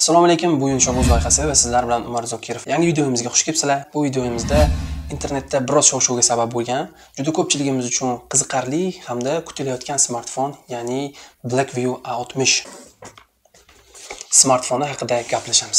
Assalomu alaykum, bu Yunshog o'z loyihasi va sizlar bilan Umar Zokirov. Yangi videomizga xush kelibsizlar. Bu videomizda internetda biroz shov-shuvga sabab bo'lgan, juda ko'pchiligimiz uchun qiziqarli hamda kutilayotgan smartfon, ya'ni Blackview A60 smartfoni haqida gaplashamiz.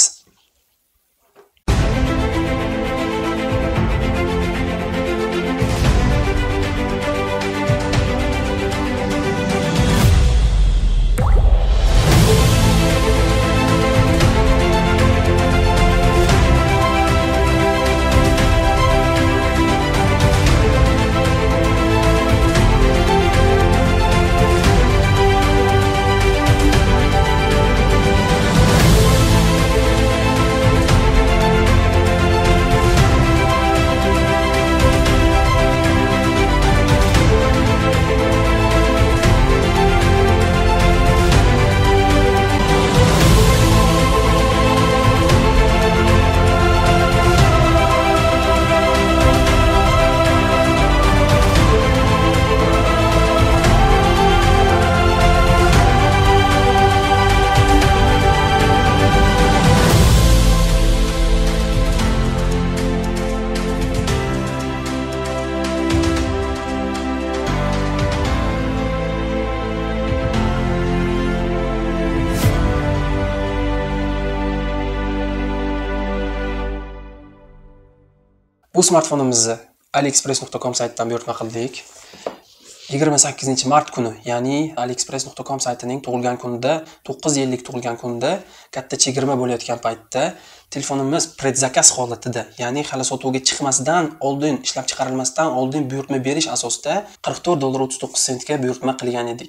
Bu smartfonimizni aliexpress.com saytidan buyurtma qildik. 28-mart kuni, ya'ni aliexpress.com saytining tug'ilgan kunida, 9 yillik tug'ilgan kunida katta chegirma bo'layotgan paytda telefonimiz predzakaz holatida, ya'ni hali sotuvga chiqmasdan oldin, ishlab chiqarilmasdan oldin buyurtma berish asosida $44.39 ga buyurtma qilgan edik.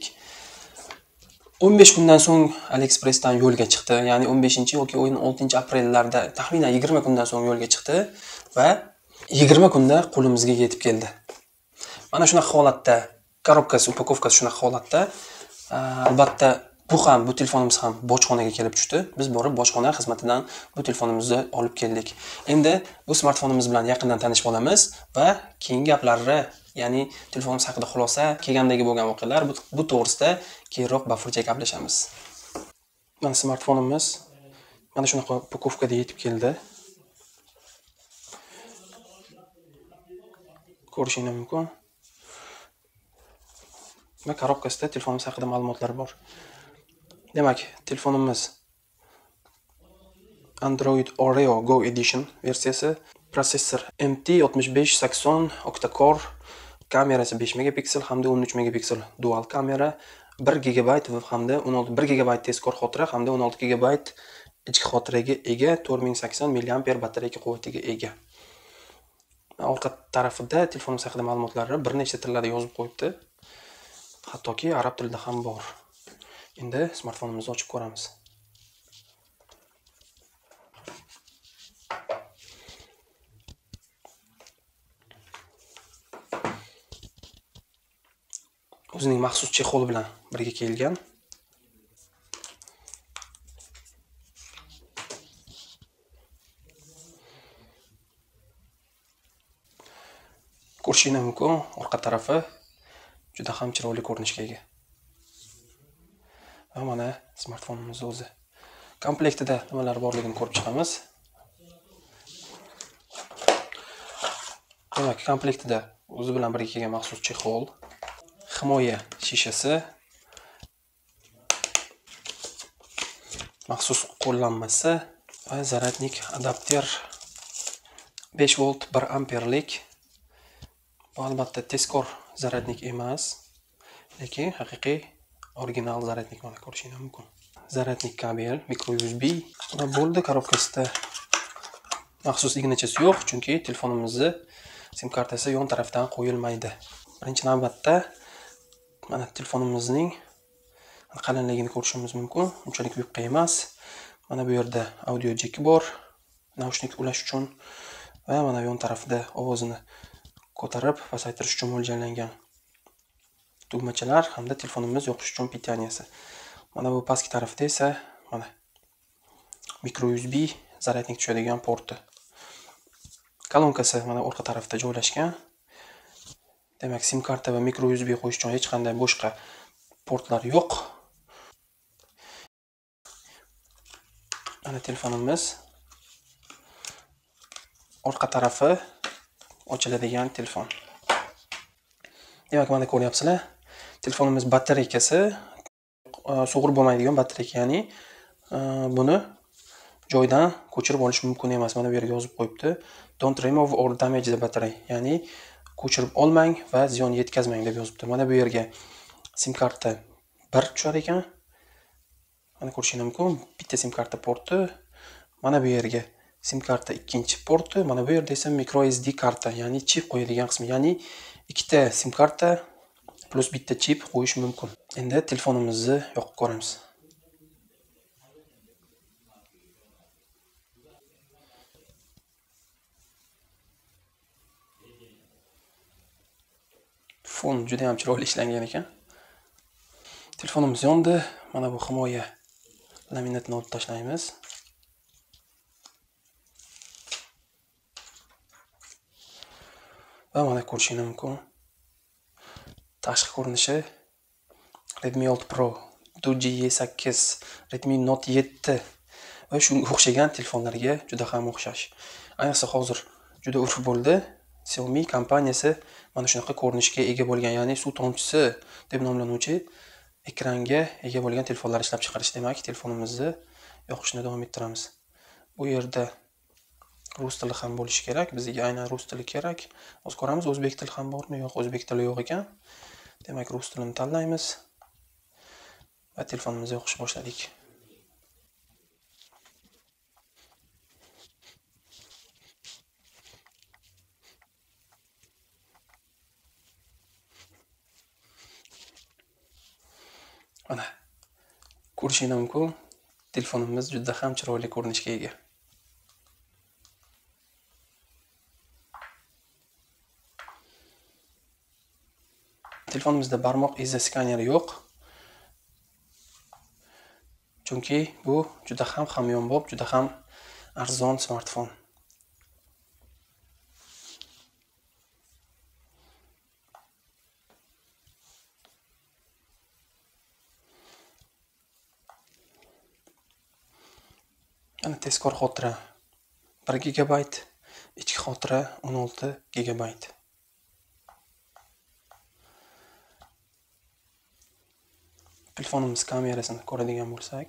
15 kundan so'ng AliExpressdan yo'lga chiqdi, ya'ni 15 yoki 16 aprellarda, taxminan 20 kundan so'ng yo'lga chiqdi va 20 kunda qo'limizga yetib keldi. Mana shunaqa holatda, korobkasi, upakovkasi shunaqa holatda. Albatta, bu telefonimiz ham bojxonaga kelib tushdi. Biz borib bojxona xizmatidan bu telefonimizni olib keldik. Endi bu smartfonimiz bilan yaqindan tanishib olamiz va keyingi gaplari, ya'ni telefonimiz haqida xulosa, kelgandagi bo'lgan voqealar bu to'g'risida keyinroq bafurja gaplashamiz. Mana smartfonimiz mana shunaqa upakovkada yetib keldi. Ko'rishingiz mumkin. Va korobkasida telefonimiz haqida ma'lumotlar bor. Demak, telefonimiz Android Oreo Go Edition versiyasi, prosessor MT6580 octa-core, kamerasi 5 megapiksel hamda 13 megapiksel dual kamera, 1 GB hamda 1 GB tezkor xotira hamda 16 GB ichki xotiraga ega, 4080 mAh batareya quvvatiga ega. Orqa tarafida telefonimiz haqida ma'lumotlarni bir nechta tillarda yozib qo'yibdi. Hattoki arab tilida ham bor. Endi smartfonimizni ochib ko'ramiz. O'zining maxsus chexoli bilan birga kelgan. Ko'rishingiz mumkin, orqa tarafi juda ham chiroyli ko'rinishga ega. Va mana smartfonimiz o'zi. Komplektida nimalar borligini ko'rib chiqamiz. Demak, komplektida o'zi bilan birga kelgan maxsus chexol, himoya shishasi, maxsus qo'llanmasi va zaryadnik adapter 5 volt 1 amperlik. Bu albatta tezkor zaryadnik emas, lekin haqiqiy original zaryadnik, mana ko'rishingiz mumkin. Zaryadnik kabel, micro USB va bo'ldi. Korobkasida maxsus ignachasi yo'q, chunki telefonimizning sim kartasi yon tarafdan qo'yilmaydi. Birinchi navbatda mana telefonimizning qalinligini ko'rishingiz mumkin, unchalik yupqa emas. Mana bu yerda audio jack bor, naushnik ulash uchun va mana yon tarafida ovozini ko'tarib pasaytirish uchun mo'ljallangan tugmachalar hamda telefonimiz yoqish uchun pitaniyasi. Mana bu pastki tarafda esa mana micro USB zaryadnik tushadigan porti. Kolonkasi mana orqa tarafda joylashgan. Demak, sim karta va micro USB qo'yish uchun hech qanday boshqa portlar yo'q. Mana telefonimiz orqa tarafi ochiladigan telefon. Demak, mana ko'ryapsizlar. Telefonimiz batareykasi sug'urib bo'lmaydigan batareyka, ya'ni buni joydan ko'chirib olish mumkin emas. Mana bu yerga yozib qo'yibdi. Don't remove or damage the battery. Ya'ni ko'chirib olmang va ziyon yetkazmang deb yozibdi. Mana bu yerga sim karta 1 tushar ekan. Mana ko'rishingiz mumkin. Bitta sim karta porti. Mana bu yerga sim karta ikkinchi porti. Mana bu yerda esa micro SD karta, ya'ni chip qo'yadigan qismi. Ya'ni ikkita sim karta plus bitta chip qo'yish mumkin. Endi telefonimizni yoqib ko'ramiz. Fon juda ham chiroyli ishlangan ekan. Telefonimiz yondi. Mana bu himoya laminatni olib tashlaymiz. Va mana ko'rishingiz mumkin. Tashqi ko'rinishi Redmi 6 Pro, Doji E8, Redmi Note 7 va shunga o'xshagan telefonlarga juda ham o'xshash. Ayniqsa hozir juda urf bo'ldi. Xiaomi kompaniyasi mana shunaqa ko'rinishga ega bo'lgan, ya'ni suv tomchisi deb nomlanuvchi ekranga ega bo'lgan telefonlar ishlab chiqarish. Demak, telefonimizni yoqishni davom ettiramiz. Bu yerda rus tili ham bo'lishi kerak. Bizga aynan rus tili kerak. Hozir ko'ramiz, o'zbek tili ham bormi? Yo'q, o'zbek tili yo'q ekan. Demak, rus tilini tanlaymiz va telefonimizni yoqishni boshladik. Mana ko'rishingiz mumkin. Telefonimiz juda ham chiroyli ko'rinishga ega. Telefonimizda barmoq izi skaneri yo'q. Chunki bu juda ham hamyonbop, juda ham arzon smartfon. Ana tezkor xotira 1 GB, ichki xotira 16 GB. Telefonimiz kamerasini ko'radigan bo'lsak,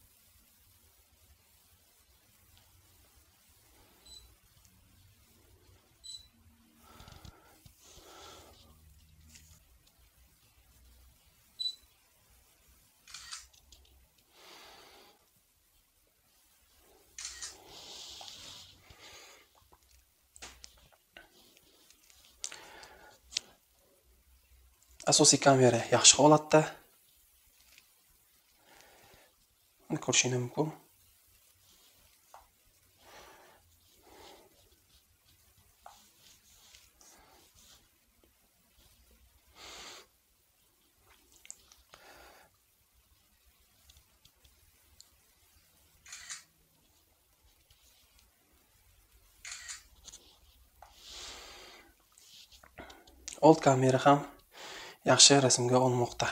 asosiy kamera yaxshi holatda. Mana ko'rishingiz mumkin. Old kamera ham yaxshi rasmga olmoqda.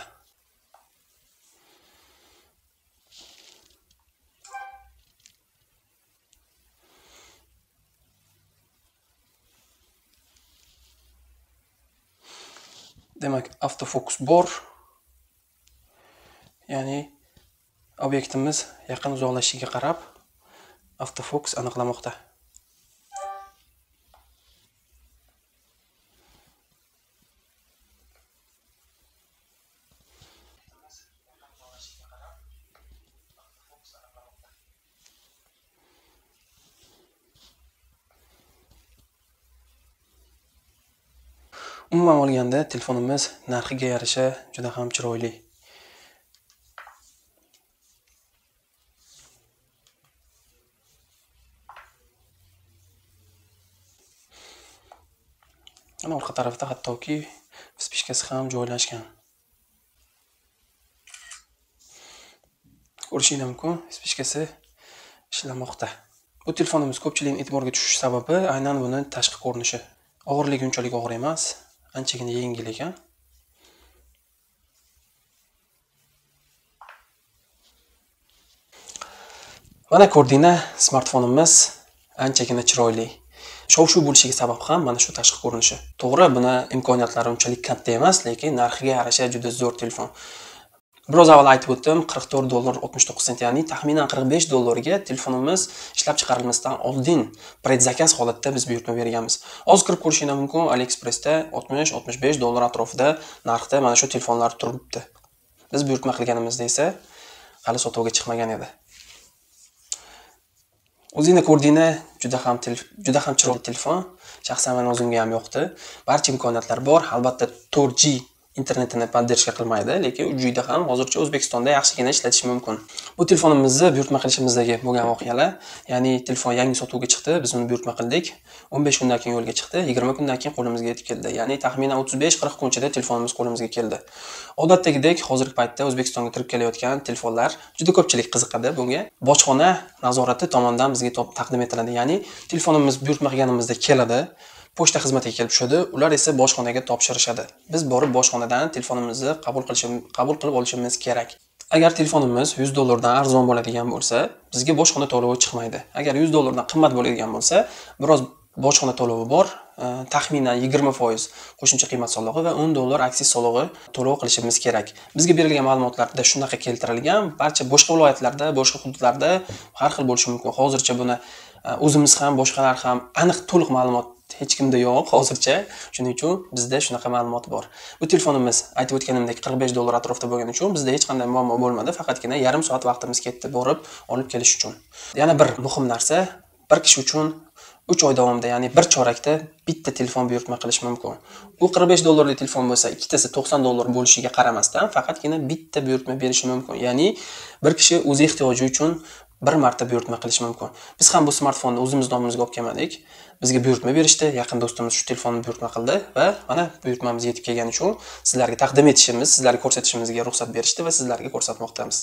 Demak, avtofokus bor. Ya'ni obyektimiz yaqin uzoqlashishiga qarab avtofokus aniqlamoqda. Umuman olganda telefonimiz narxiga yarasha juda ham chiroyli. Ana orqa tarafda hattoki vspishkasi ham joylashgan. Ko'rishingiz mumkin, vspishkasi ishlamoqda. Bu telefonimiz ko'pchilikning e'tiboriga tushish sababi aynan buni tashqi ko'rinishi. Og'irligi unchalik og'ir emas, anchagina yengil ekan. Mana ko'rdinglar, smartfonimiz anchagina chiroyli. Shov-shuv bo'lishiga sabab ham mana shu tashqi ko'rinishi. To'g'ri, buni imkoniyatlari unchalik katta emas, lekin narxiga yarasha juda zo'r telefon. Biroz avval aytib o'tdim, $44.69, ya'ni taxminan $45 telefonimiz ishlab chiqarilmasdan oldin predzakaz holatda biz buyurtma berganmiz. Hozir kirib ko'rishingiz mumkin, AliExpressda $60-65 atrofida narxda mana shu telefonlar turibdi. Biz buyurtma qilganimizda esa hali sotuvga chiqmagan edi. O'zingni ko'rdinglar, juda ham chiroyli telefon. Shaxsan men o'zimga ham yoqdi. Barcha imkoniyatlar bor. Albatta 4G internetini poddershka qilmaydi, lekin 3G da ham hozircha O'zbekistonda yaxshigina ishlatish mumkin. Bu telefonimizni buyurtma qilishimizdagi bo'lgan voqealar, ya'ni telefon yangi sotuvga chiqdi, biz uni buyurtma qildik. 15 kundan keyin yo'lga chiqdi, 20 kundan keyin qo'limizga yetib keldi. Ya'ni taxminan 35-40 kun ichida telefonimiz qo'limizga keldi. Odatdagidek hozirgi paytda O'zbekistonga kirib kelayotgan telefonlar juda ko'pchilik qiziqadi bunga. Bojxona nazorati tomonidan bizga taqdim etiladi. Ya'ni telefonimiz buyurtma qilganimizda keladi. Pochta xizmatiga kelib tushadi, ular esa bojxonaga topshirishadi. Biz borib bojxonadan telefonimizni qabul qilib olishimiz kerak. Agar telefonimiz $100 dan arzon bo'ladigan bo'lsa, bizga bojxona to'lovi chiqmaydi. Agar $100 dan qimmat bo'ladigan bo'lsa, biroz bojxona to'lovi bor, taxminan 20% qo'shimcha qiymat solig'i va $10 aksiz solig'i to'lov qilishimiz kerak. Bizga berilgan ma'lumotlarda shunaqa keltirilgan, barcha boshqa viloyatlarda, boshqa hududlarda har xil bo'lishi mumkin. Hozircha buni o'zimiz ham, boshqalar ham aniq to'liq ma'lumot hech kimda yo'q hozircha. Shuning uchun bizda shunaqa ma'lumot bor. Bu telefonimiz aytib o'tganimdek $45 atrofida bo'lgani uchun bizda hech qanday muammo bo'lmadi. Faqatgina yarim soat vaqtimiz ketdi borib olib kelish uchun. Yana bir muhim narsa, bir kishi uchun 3 oy davomida, ya'ni bir chorakda bitta telefon buyurtma qilish mumkin. U $45 telefon bo'lsa, ikkitasi $90 bo'lishiga qaramasdan faqatgina bitta buyurtma berishi mumkin. Ya'ni bir kishi o'z ehtiyoji uchun bir marta buyurtma qilish mumkin. Biz ham bu smartfonni o'zimiz nomimizga olib kelmadik. Bizga buyurtma berishdi. Yaqin do'stimiz shu telefonni buyurtma qildi va mana buyurtmamiz yetib kelgani uchun sizlarga taqdim etishimiz, sizlarga ko'rsatishimizga ruxsat berishdi va sizlarga ko'rsatmoqdamiz.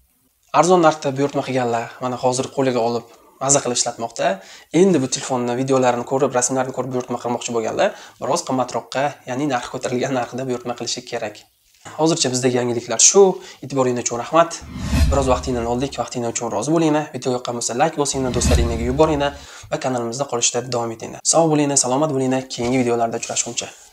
Arzon narxda buyurtma qilganlar mana hozir qo'liga olib maza qilib ishlatmoqda. Endi bu telefonni videolarini ko'rib, rasmlarini ko'rib buyurtma qilmoqchi bo'lganlar biroz qimmatroqqa, ya'ni narx ko'tarilgan narxda buyurtma qilishi kerak. Hozircha bizdagi yangiliklar shu. E'tiboringiz uchun rahmat. Biroz vaqtingizdan oldik, vaqtingiz uchun rozi bo'linglar. Video yoqqan bo'lsa like bosinglar, do'stlaringizga yuboringlar va kanalimizda qolishda davom etinglar. Sog' bo'linglar, salomat bo'linglar. Keyingi videolarda uchrashguncha.